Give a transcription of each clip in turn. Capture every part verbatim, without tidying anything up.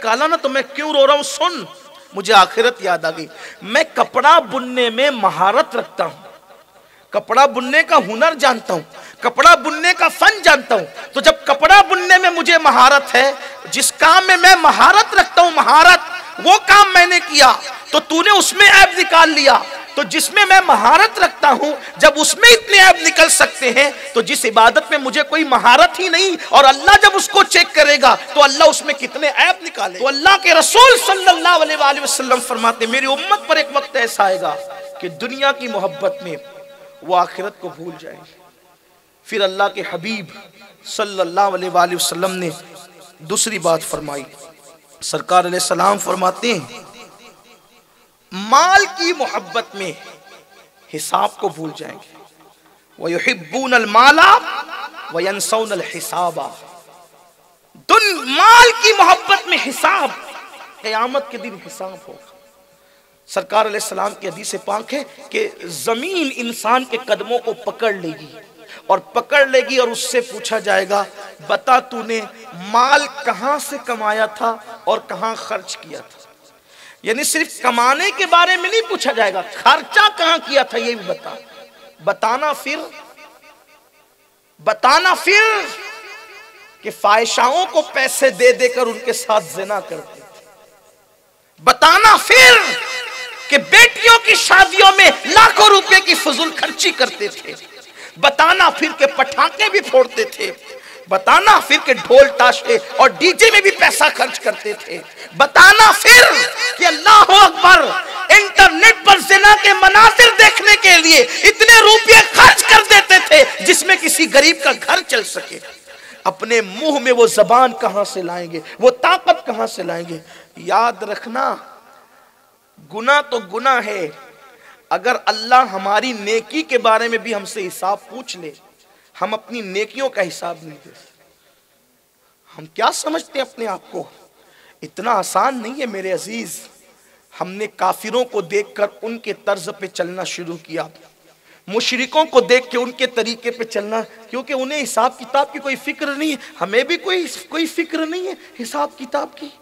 نکالا نا تو میں کیوں رو رہا ہوں سن. مجھے آخرت یاد آ گئی. میں کپڑا بننے میں مہارت رکھتا ہوں, کپڑا بننے کا ہنر جانتا ہوں, کپڑا بننے کا فن جانتا ہوں. تو جب کپڑا بننے میں مجھے مہارت ہے, جس کام میں میں مہارت رکھتا ہوں, مہارت وہ کام میں نے کیا تو تو نے اس میں عیب نکال لیا. تو جس میں میں مہارت رکھتا ہوں, جب اس میں اتنے عیب نکل سکتے ہیں تو جس عبادت میں مجھے کوئی مہارت ہی نہیں, اور اللہ جب اس کو چیک کرے گا تو اللہ اس میں کتنے عیب نکالے. تو اللہ کے رسول صلی اللہ علیہ وآلہ وسلم فرماتے ہیں میری امت پر ایک وقت ایسا آئے گا کہ دنیا کی محبت میں وہ آخرت کو بھول جائیں گے. پھر اللہ کے حبیب صلی اللہ علیہ وآلہ وسلم نے دوسری بات فرمائی. سرکار علیہ السلام فرماتے ہیں مال کی محبت میں حساب کو بھول جائیں گے. وَيُحِبُّونَ الْمَالَ وَيَنْسَوْنَ الْحِسَابَ. دن مال کی محبت میں حساب, قیامت کے دن حساب ہوگا. سرکار علیہ السلام کی حدیث پاک ہے کہ زمین انسان کے قدموں کو پکڑ لے گی اور پکڑ لے گی اور اس سے پوچھا جائے گا بتا تو نے مال کہاں سے کمایا تھا اور کہاں خرچ کیا تھا. یعنی صرف کمانے کے بارے میں نہیں پوچھا جائے گا, خرچہ کہاں کیا تھا یہ بھی بتا. بتانا پھر بتانا پھر کہ فاحشاؤں کو پیسے دے دے کر ان کے ساتھ زنا کرتے تھے. بتانا پھر کہ بیٹیوں کی شادیوں میں لاکھوں روپے کی فضول خرچی کرتے تھے. بتانا پھر کہ پٹاخے بھی پھوڑتے تھے. بتانا پھر کہ ڈھول تاشے اور ڈی جے میں بھی پیسہ خرچ کرتے تھے. بتانا پھر کہ اللہ اکبر انٹرنیٹ پر زنا کے مناظر دیکھنے کے لیے اتنے روپے خرچ کر دیتے تھے جس میں کسی غریب کا گھر چل سکے. اپنے منہ میں وہ زبان کہاں سے لائیں گے, وہ طاقت کہاں سے لائیں گے. یاد رکھنا گناہ تو گناہ ہے, اگر اللہ ہماری نیکی کے بارے میں بھی ہم سے حساب پوچھ لے ہم اپنی نیکیوں کا حساب نہیں دے. ہم کیا سمجھتے ہیں اپنے آپ کو, اتنا آسان نہیں ہے میرے عزیز. ہم نے کافروں کو دیکھ کر ان کے طرز پہ چلنا شروع کیا, مشرکوں کو دیکھ کے ان کے طریقے پہ چلنا, کیونکہ انہیں حساب کتاب کی کوئی فکر نہیں ہے, ہمیں بھی کوئی کوئی فکر نہیں ہے حساب کتاب کی.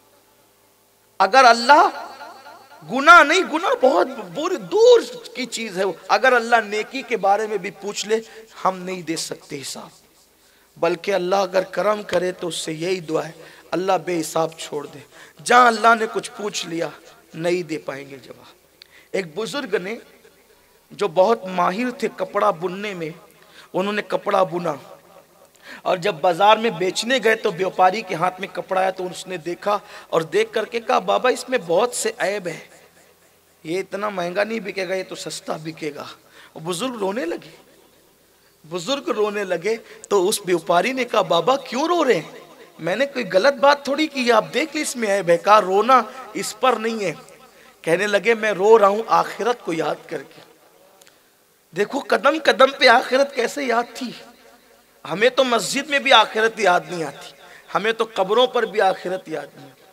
اگر اللہ گناہ نہیں, گناہ بہت بری دور کی چیز ہے, اگر اللہ نیکی کے بارے میں بھی پوچھ لے ہم نہیں دے سکتے حساب. بلکہ اللہ اگر کرم کرے تو اس سے یہی دعا ہے اللہ بے حساب چھوڑ دے. جہاں اللہ نے کچھ پوچھ لیا نہیں دے پائیں گے جواب. ایک بزرگ نے جو بہت ماہر تھے کپڑا بننے میں, انہوں نے کپڑا بنا اور جب بازار میں بیچنے گئے تو بیوپاری کے ہاتھ میں کپڑا آیا تو اس نے دیکھا اور دیکھ کر کے کہا بابا اس میں بہت سے عیب ہیں, یہ اتنا مہنگا نہیں بکے گا, یہ تو سستا بکے گا. اور بزرگ رونے لگے بزرگ رونے لگے تو اس بیوپاری نے کہا بابا کیوں رو رہے ہیں, میں نے کوئی غلط بات تھوڑی کی, آپ دیکھ لی اس میں عیب ہے. کہا رونا اس پر نہیں ہے. کہنے لگے میں رو رہا ہوں آخرت کو یاد کر کے. دیکھو قدم قدم پہ آخرت کیسے یاد تھی. ہمیں تو مسجد میں بھی آخرت یاد نہیں آتی, ہمیں تو قبروں پر بھی آخرت یاد نہیں آتی.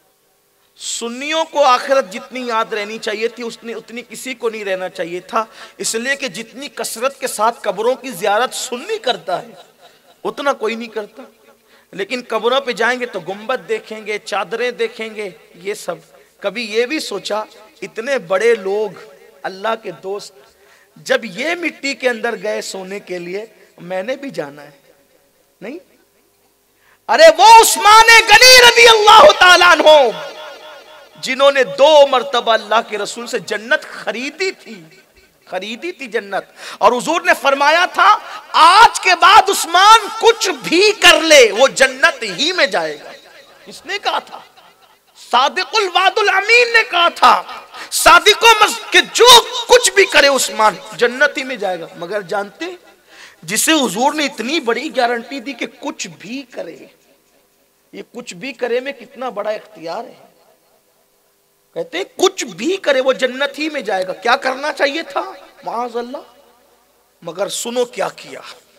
سنیوں کو آخرت جتنی یاد رہنی چاہیے تھی اتنی اتنی کسی کو نہیں رہنا چاہیے تھا, اس لیے کہ جتنی کثرت کے ساتھ قبروں کی زیارت سنی کرتا ہے اتنا کوئی نہیں کرتا. لیکن قبروں پہ جائیں گے تو گنبد دیکھیں گے, چادریں دیکھیں گے, یہ سب. کبھی یہ بھی سوچا اتنے بڑے لوگ اللہ کے دوست جب یہ مٹی کے اندر گئے سونے کے لیے میں نے بھی جانا ہے نہیں؟ ارے وہ عثمان غنی رضی اللہ تعالیٰ عنہ جنہوں نے دو مرتبہ اللہ کے رسول سے جنت خریدی تھی خریدی تھی جنت, اور حضور نے فرمایا تھا آج کے بعد عثمان کچھ بھی کر لے وہ جنت ہی میں جائے گا. کس نے کہا تھا؟ صادق الوعد الامین نے کہا تھا صادق و کہ جو کچھ بھی کرے عثمان جنت ہی میں جائے گا. مگر جانتے جسے حضور نے اتنی بڑی گارنٹی دی کہ کچھ بھی کرے, یہ کچھ بھی کرے میں کتنا بڑا اختیار ہے. کہتے ہیں کچھ بھی کرے وہ جنت ہی میں جائے گا. کیا کرنا چاہیے تھا معاذ اللہ, مگر سنو کیا کیا.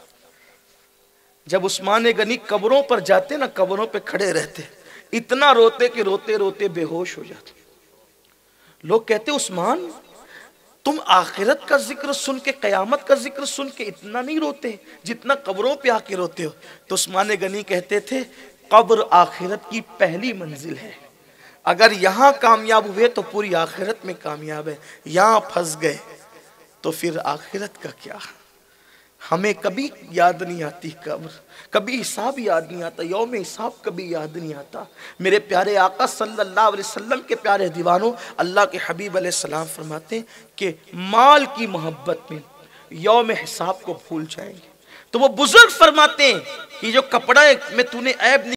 جب عثمان غنی قبروں پر جاتے نا, قبروں پہ کھڑے رہتے, اتنا روتے کہ روتے روتے بے ہوش ہو جاتے. لوگ کہتے عثمان تم آخرت کا ذکر سن کے قیامت کا ذکر سن کے اتنا نہیں روتے جتنا قبروں پہ آ کے روتے ہو. تو عثمان غنی کہتے تھے قبر آخرت کی پہلی منزل ہے. اگر یہاں کامیاب ہوئے تو پوری آخرت میں کامیاب ہے. یہاں پھنس گئے تو پھر آخرت کا کیا؟ ہمیں کبھی یاد نہیں آتی قبر، کبھی حساب یاد نہیں آتا، یوم حساب کبھی یاد نہیں آتا. میرے پیارے آقا صلی اللہ علیہ وسلم کے پیارے دیوانوں، اللہ کے حبیب علیہ السلام فرماتے ہیں کہ مال کی محبت میں یوم حساب کو بھول جائیں گے. تو وہ بزرگ فرماتے ہیں کہ جو کپڑا میں تو نے عیب